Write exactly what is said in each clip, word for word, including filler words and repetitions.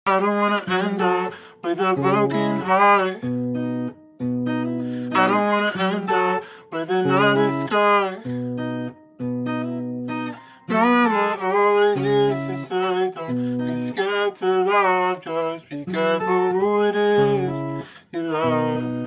I don't wanna end up with a broken heart. I don't wanna end up with another scar. Mama always used to say, don't be scared to love, just be careful who it is you love.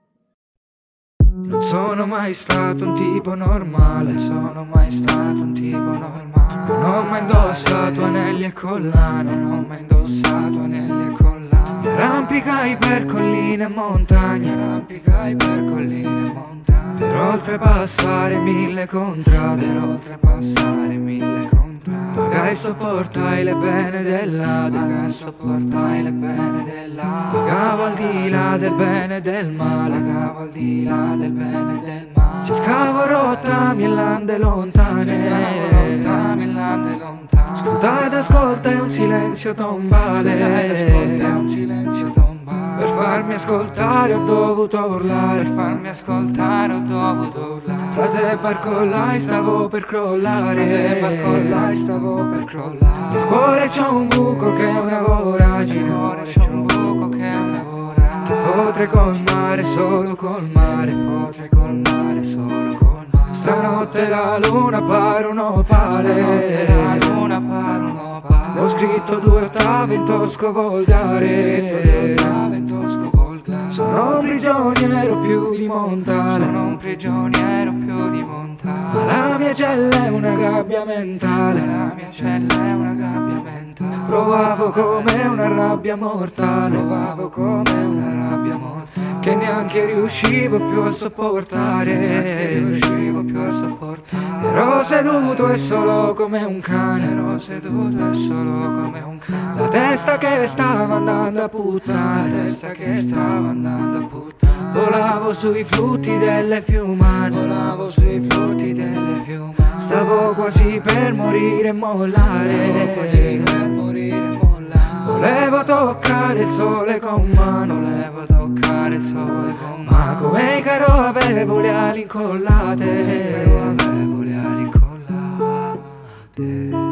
Non sono mai stato un tipo normale, non sono mai stato un tipo normale. Non ho mai indossato anelli e collane, non ho mai indossato anelli e collane. Mi arrampicai per colline e montagne, arrampicai per colline e montagne. Per oltrepassare mille contrade, per oltrepassare mille contrade. Pagai e sopportai le pene dell'Ade, pagai e sopportai le pene dell'Ade. Pagavo al di là del bene e del male, pagavo al di là del bene e del male. Cercavo rottami e lande lontane, rottami e lande lontane. Scrutate, ascolta, è un silenzio tombale, ascolta, è un silenzio tombale. Per farmi ascoltare ho dovuto urlare, per farmi ascoltare ho dovuto urlare. Frate barcollai, stavo per crollare, frate barcollai, stavo per crollare. Nel cuore c'ho un buco che è una voragine, nel cuore c'ho un buco che è una voragine. Che potrei colmare solo col mare, potrei colmare solo col mare. Stanotte la luna pare un opale, stanotte la luna pare un opale. Ho scritto due ottave in tosco volgare, sono un prigioniero più di montale, sono un prigioniero più di montale. Ma la mia cella è una gabbia mentale, la mia cella è una gabbia mentale. Provavo come una rabbia mortale, provavo come una rabbia mortale, che neanche riuscivo più a sopportare, neanche riuscivo più a sopportare. Ero seduto e solo come un cane, ero seduto e solo come un cane. La testa che stava andando a puttane, la testa che stava andando a puttane. Volavo sui flutti delle fiumane, volavo sui flutti delle fiumane. Stavo quasi per morire e mollare, stavo quasi per morire e mollare. Volevo toccare il sole con mano, volevo toccare il sole con mano. Ma come i caro avevo le ali incollate, avevo le ali incollate.